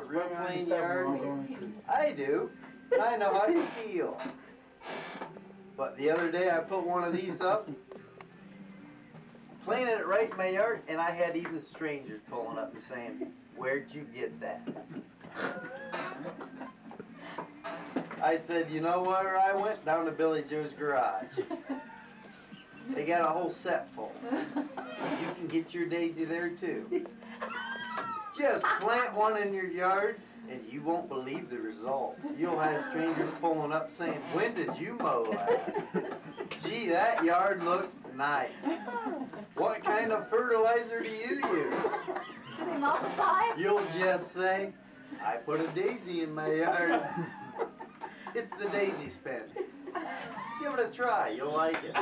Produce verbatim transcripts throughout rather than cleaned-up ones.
real clean yard? I do. I know how you feel. But the other day I put one of these up, cleaning it right in my yard, and I had even strangers pulling up and saying, "Where'd you get that?" I said, "You know where I went? Down to Billy Joe's garage. They got a whole set full. You can get your daisy there too. Just plant one in your yard and you won't believe the result. You'll have strangers pulling up saying, 'When did you mow last? Gee, that yard looks nice. What kind of fertilizer do you use?' Do they multiply? You'll just say, 'I put a daisy in my yard.' It's the daisy spin. Give it a try, you'll like it."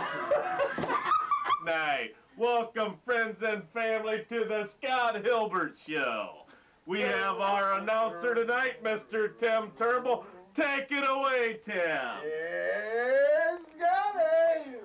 Nay, welcome friends and family to the Scott Hilbert Show. We have our announcer tonight, Mister Tim Turnbull. Take it away, Tim. Here's Scotty.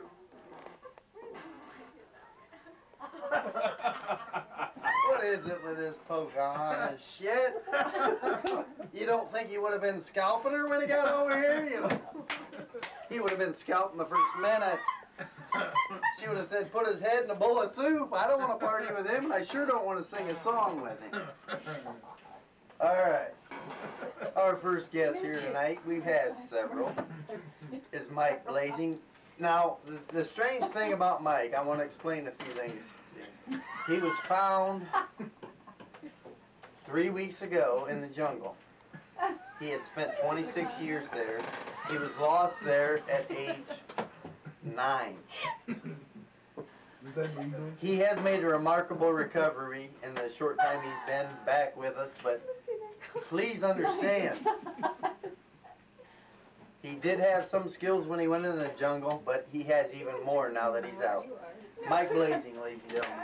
What is it with this Pocahontas shit? You don't think he would have been scalping her when he got over here? You know, he would have been scalping the first minute. She would have said, "Put his head in a bowl of soup. I don't want to party with him, and I sure don't want to sing a song with him." All right. Our first guest here tonight, we've had several, is Mike Blazing. Now, the, the strange thing about Mike, I want to explain a few things. He was found three weeks ago in the jungle. He had spent twenty-six years there. He was lost there at age nine. He has made a remarkable recovery in the short time he's been back with us, but please understand, he did have some skills when he went into the jungle, but he has even more now that he's out. Mike Blazing, ladies and gentlemen.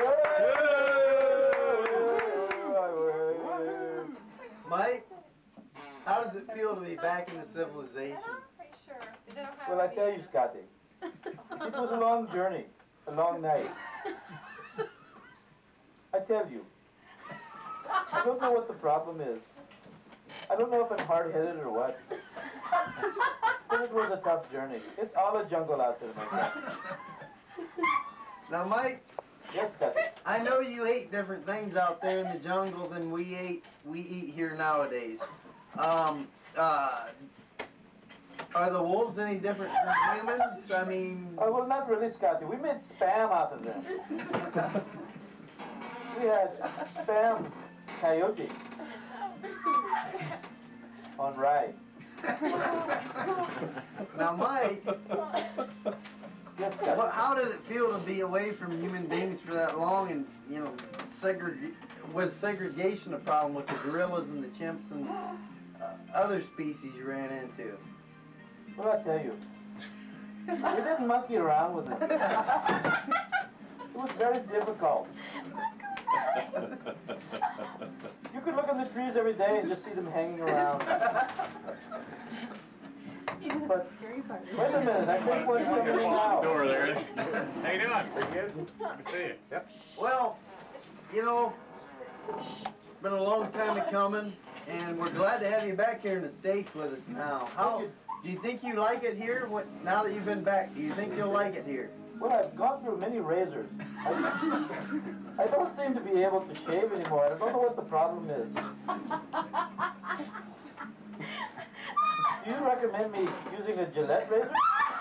Mike, how does it feel to be back in the civilization? Well, I tell you, Scotty, it was a long journey, a long night. I tell you, I don't know what the problem is. I don't know if I'm hard-headed or what. But it was a tough journey. It's all a jungle out there, my friend. Now, Mike, yes, Scotty. I know you ate different things out there in the jungle than we ate. We eat here nowadays. Um, uh, are the wolves any different from humans? I mean, Oh, well, not really, Scotty. We made spam out of them. We had spam coyote on rye. now, Mike, Yes, Scotty. what, how did it feel to be away from human beings for that long? And you know, segreg was segregation a problem with the gorillas and the chimps and uh, other species you ran into? Well, I tell you, we didn't monkey around with it. It was very difficult. You could look in the trees every day and just see them hanging around. But wait a minute, I think what's coming now. Door there. How you doing? Pretty good. Good to see you. Yep. Well, you know, it's been a long time coming, and we're glad to have you back here in the States with us now. How do you think you like it here? What, now that you've been back, do you think you'll like it here? Well, I've gone through many razors. I, I don't seem to be able to shave anymore. I don't know what the problem is. Do you recommend me using a Gillette razor?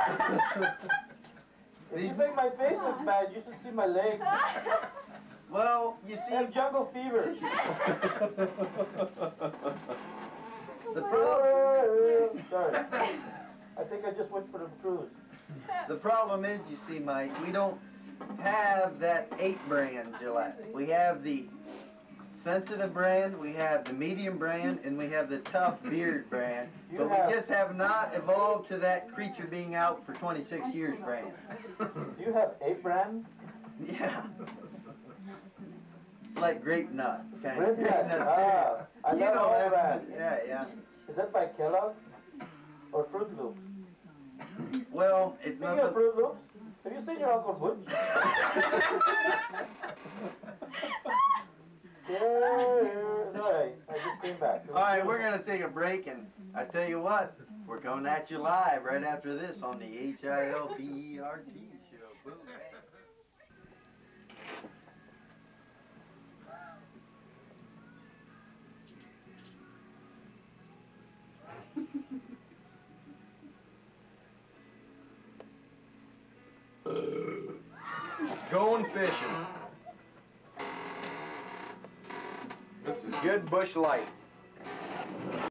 If you think my face looks bad, you should see my legs. Well, you see, I have jungle fever. the problem, Sorry. I think I just went for a cruise. the problem is, you see, Mike, we don't have that eight brand Gillette. We have the sensitive brand, we have the medium brand, and we have the tough beard brand. You But have- we just have not evolved to that creature being out for twenty-six years brand. Do you have eight brand? Yeah. It's like grape nut, kind of. Grape nut, cereal. ah, I You love know all that. that. Yeah, yeah. Is that by Kellogg or Fruit Loops? Well, it's Speaking not of the... Fruit Loops, have you seen your Uncle Butch? Yeah, no, I, I just came came back. All right, we're gonna take a break, and I tell you what, we're coming at you live right after this on the H I L P E R T show. Boom, bang. Going fishing. This is good bush light.